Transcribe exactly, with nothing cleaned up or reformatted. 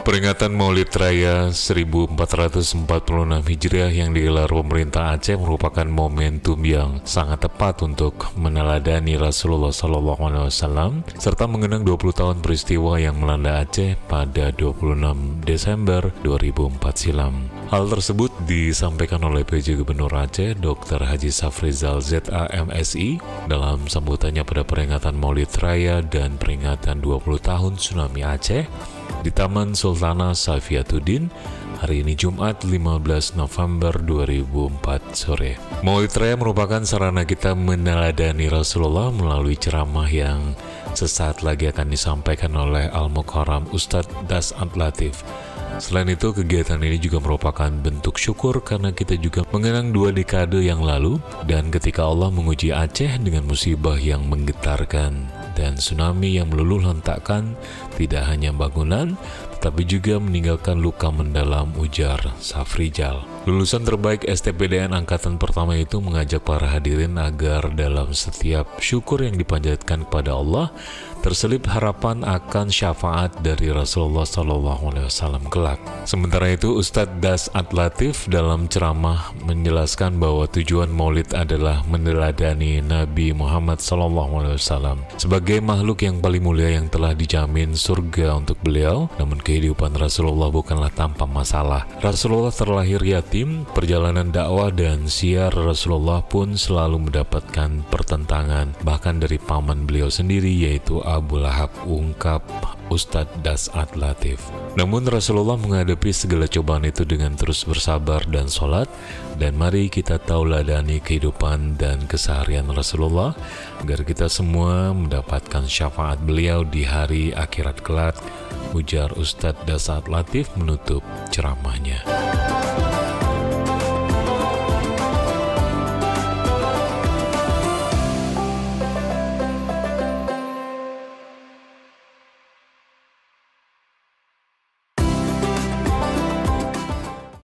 Peringatan Maulid Raya seribu empat ratus empat puluh enam Hijriah yang digelar pemerintah Aceh merupakan momentum yang sangat tepat untuk meneladani Rasulullah shallallahu alaihi wasallam serta mengenang dua puluh tahun peristiwa yang melanda Aceh pada dua puluh enam Desember dua ribu empat silam. Hal tersebut disampaikan oleh P J Gubernur Aceh Doktor Haji Safrizal Z A M S I dalam sambutannya pada peringatan Maulid Raya dan peringatan dua puluh tahun Tsunami Aceh di Taman Sultanah Saifiatuddin hari ini Jumat lima belas November dua ribu empat sore. Maulid Raya merupakan sarana kita meneladani Rasulullah melalui ceramah yang sesaat lagi akan disampaikan oleh Al-Mukarram Ustadz Das Latif. Selain itu, kegiatan ini juga merupakan bentuk syukur karena kita juga mengenang dua dekade yang lalu dan ketika Allah menguji Aceh dengan musibah yang menggetarkan dan tsunami yang meluluh lantakkan tidak hanya bangunan tetapi juga meninggalkan luka mendalam, ujar Safrizal. Lulusan terbaik S T P D N Angkatan Pertama itu mengajak para hadirin agar dalam setiap syukur yang dipanjatkan kepada Allah terselip harapan akan syafaat dari Rasulullah shallallahu alaihi wasallam kelak. Sementara itu, Ustadz Das Latif dalam ceramah menjelaskan bahwa tujuan Maulid adalah meneladani Nabi Muhammad shallallahu alaihi wasallam sebagai makhluk yang paling mulia yang telah dijamin surga untuk beliau. Namun kehidupan Rasulullah bukanlah tanpa masalah. Rasulullah terlahir yatim, perjalanan dakwah dan siar Rasulullah pun selalu mendapatkan pertentangan, bahkan dari paman beliau sendiri yaitu Abu Lahab, ungkap Ustadz Das Latif. Namun Rasulullah menghadapi segala cobaan itu dengan terus bersabar dan sholat, dan mari kita tauladani kehidupan dan keseharian Rasulullah agar kita semua mendapatkan syafaat beliau di hari akhirat kelak, ujar Ustadz Das Latif menutup ceramahnya.